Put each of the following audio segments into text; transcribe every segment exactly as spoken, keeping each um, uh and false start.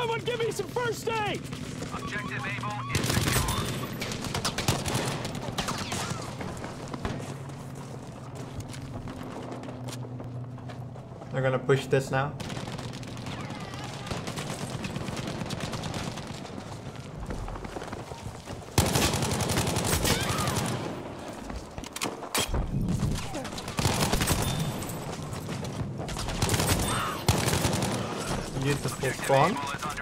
Someone give me some first aid! Objective Able is secure. They're gonna push this now. Use the full spawn.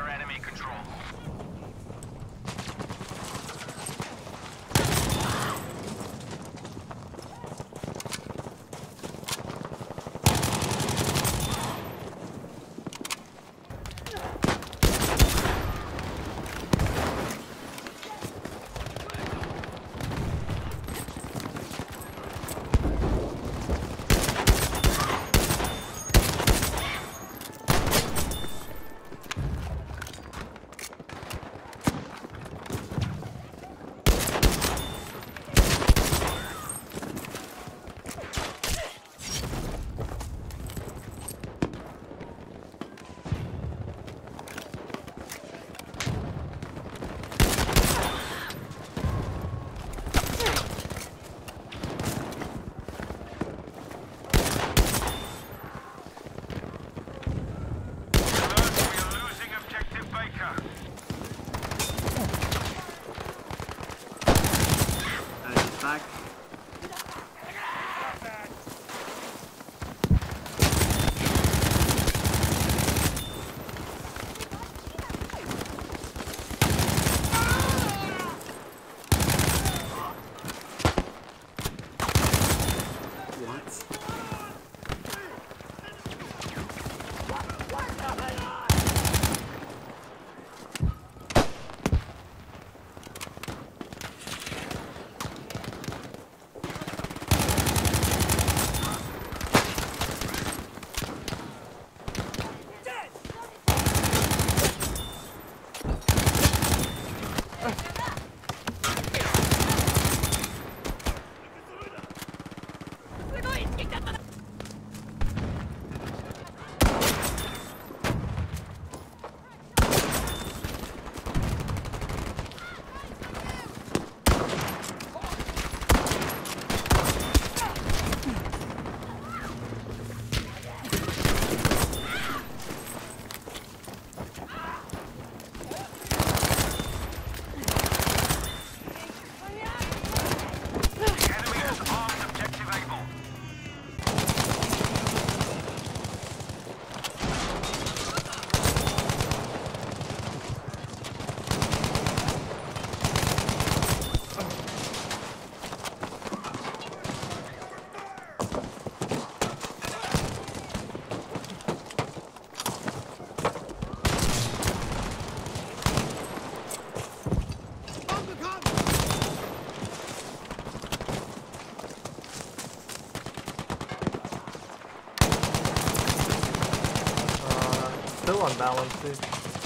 Still unbalanced, dude.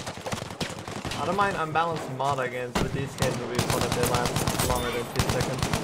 I don't mind unbalanced mod against, but these games will be fun if they last longer than two seconds.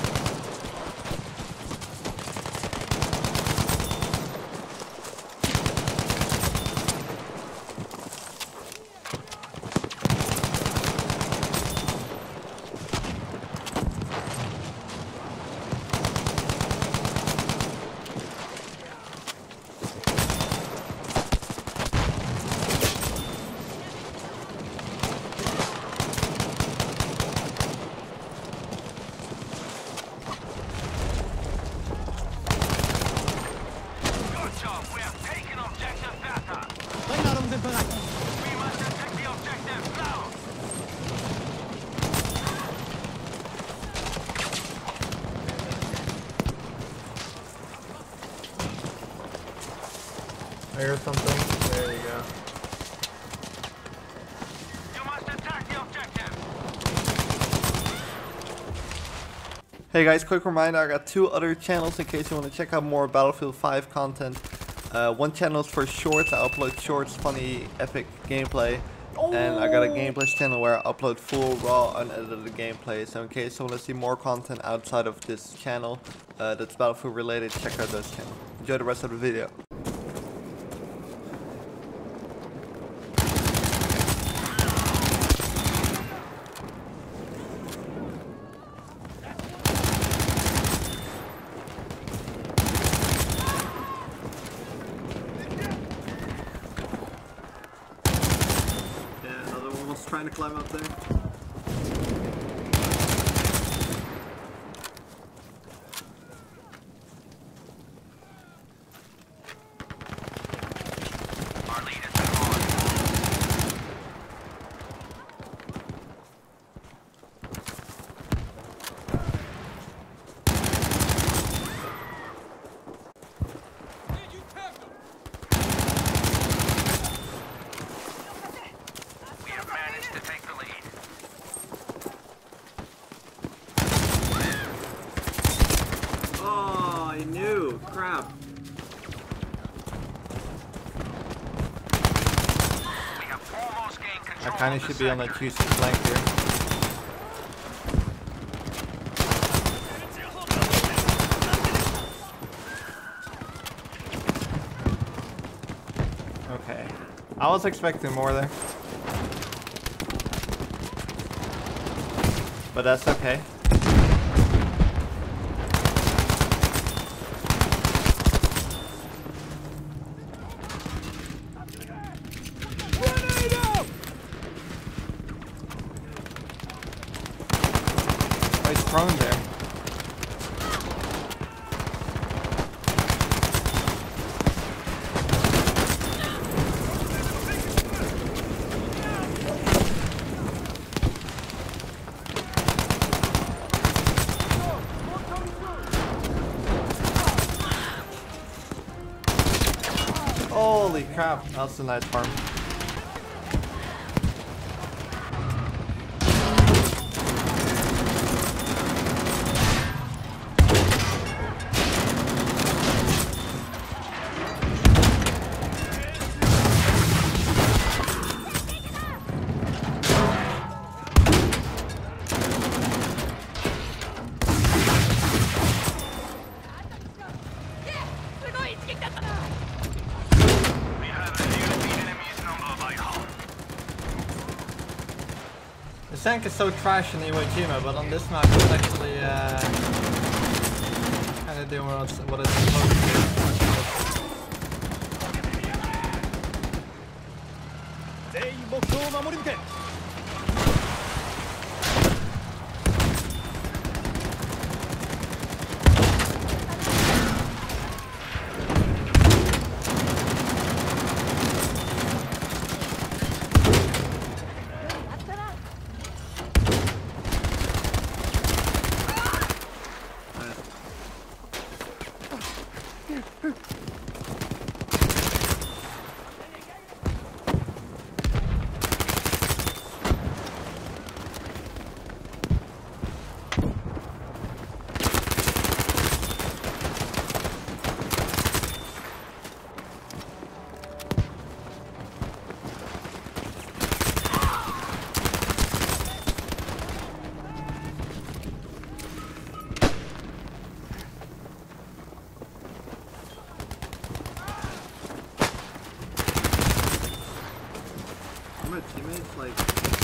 I hear something. There you go. You must attack the objective. Hey guys, quick reminder, I got two other channels in case you want to check out more Battlefield five content. Uh, one channel is for shorts. I upload shorts, funny, epic gameplay. Oh. And I got a gameplays channel where I upload full, raw, unedited gameplay. So in case you want to see more content outside of this channel uh, that's Battlefield related, check out those channels. Enjoy the rest of the video. trying to climb up there. Our lead has been lost. We have managed to take the lead. Oh, I knew. Crap. We have almost gained I control kind of of the should be on the sector. juicy flank here. Okay. I was expecting more there. But that's okay. Oh, he's prone there. Holy crap, that's a nice farm. We have reduced the enemy's number by half. The tank is so trash in Iwo Jima, but on this map it's actually uh, kind of doing what it's, what it's supposed to do. 全員目標を守り抜け My teammates like.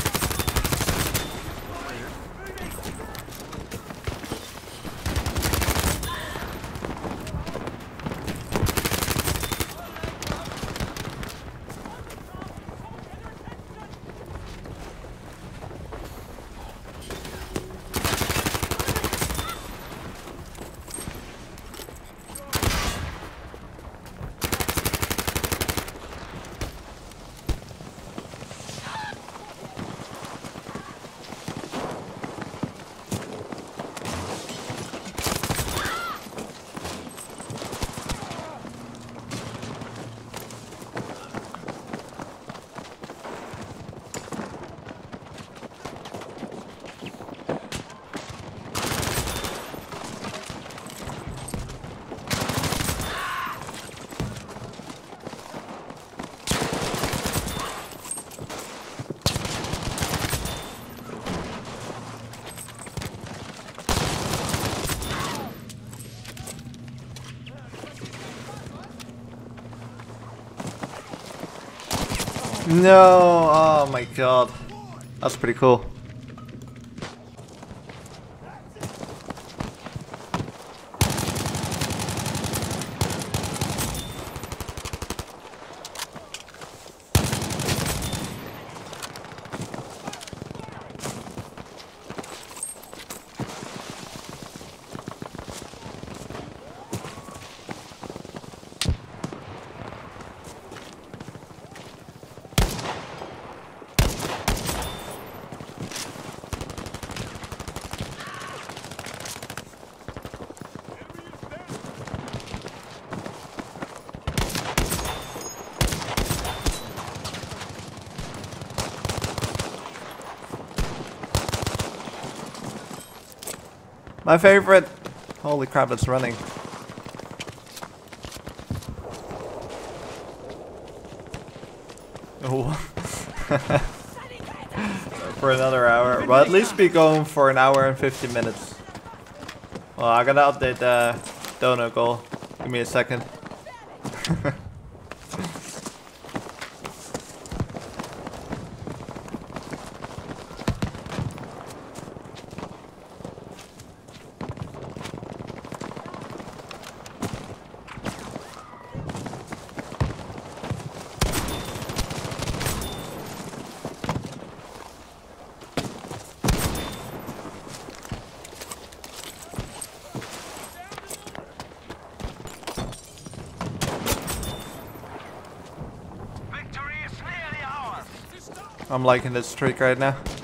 No! Oh my god. That's pretty cool. My favorite. Holy crap, it's running. Oh. For another hour. Well, at least be going for an hour and fifty minutes. Well, I gotta update the donut goal. Give me a second. Victory is nearly ours. I'm liking this streak right now.